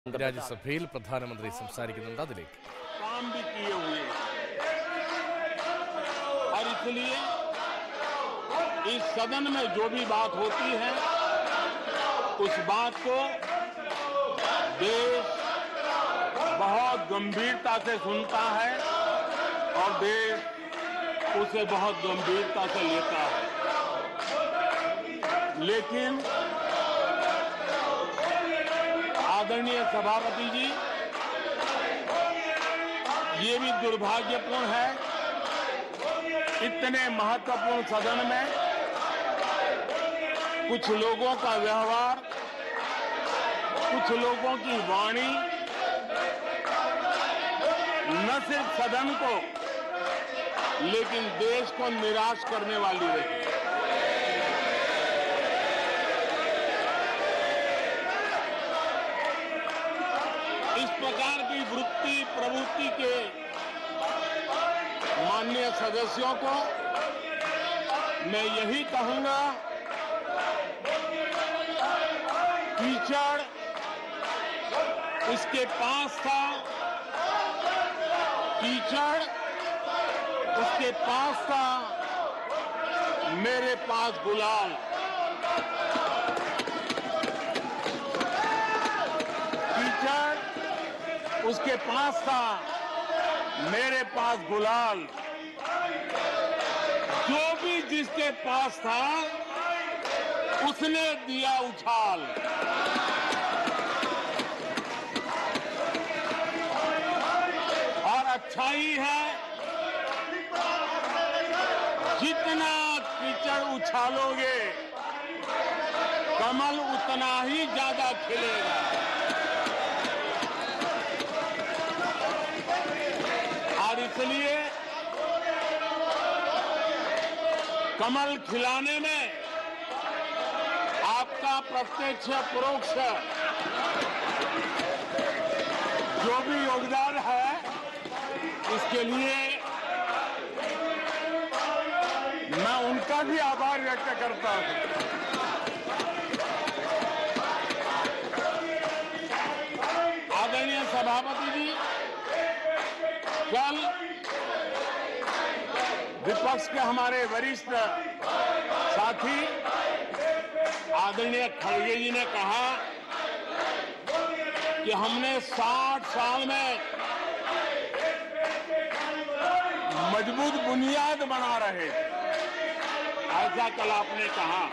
രാജ്യസഭയിൽ പ്രധാനമന്ത്രി സംസാരിക്കുന്നുണ്ട്. അതിലേക്ക് काम भी किए हुए और इसलिए इस सदन में जो भी बात होती है उस बात को देश बहुत गंभीरता से सुनता है और देश उसे बहुत गंभीरता से लेता है। लेकिन आदरणीय सभापति जी, ये भी दुर्भाग्यपूर्ण है, इतने महत्वपूर्ण सदन में कुछ लोगों का व्यवहार, कुछ लोगों की वाणी न सिर्फ सदन को लेकिन देश को निराश करने वाली रही। इस प्रकार की वृत्ति प्रवृत्ति के माननीय सदस्यों को मैं यही कहूंगा, कीचड़ उसके पास था, कीचड़ उसके पास था, मेरे पास गुलाल। कीचड़ उसके पास था, मेरे पास गुलाल। जो भी जिसके पास था उसने दिया उछाल। और अच्छा ही है, जितना कीचड़ उछालोगे कमल उतना ही ज्यादा खिलेगा। और इसलिए कमल खिलाने में आपका प्रत्यक्ष परोक्ष जो भी योगदान है, इसके लिए मैं उनका भी आभार व्यक्त करता हूं। आदरणीय सभापति जी, कल विपक्ष के हमारे वरिष्ठ साथी आदरणीय खड़गे जी ने कहा कि हमने 60 साल में मजबूत बुनियाद बना रहे, ऐसा कल आपने कहा।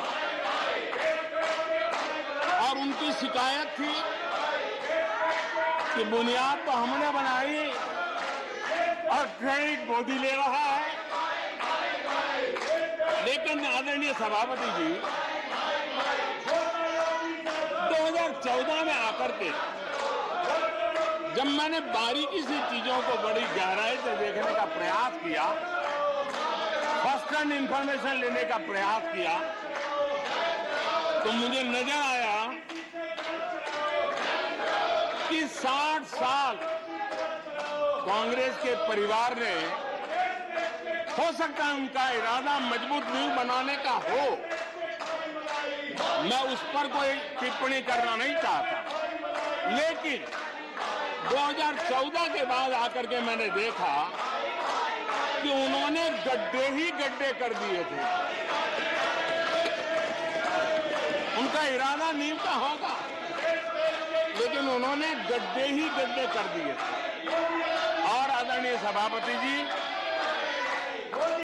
और उनकी शिकायत थी कि बुनियाद तो हमने बनाई और क्रेडिट मोदी ले रहा है। लेकिन आदरणीय सभापति जी, 2014 में आकर के जब मैंने बारीकी से चीजों को बड़ी गहराई से देखने का प्रयास किया, फर्स्ट हैंड इंफॉर्मेशन लेने का प्रयास किया, तो मुझे नजर आया कि 60 साल कांग्रेस के परिवार ने, हो सकता है उनका इरादा मजबूत नींव बनाने का हो, मैं उस पर कोई टिप्पणी करना नहीं चाहता, लेकिन 2014 के बाद आकर के मैंने देखा कि उन्होंने गड्ढे ही गड्ढे कर दिए थे। उनका इरादा नींव का होगा, लेकिन उन्होंने गड्ढे ही गड्ढे कर दिए थे। और आदरणीय सभापति जी,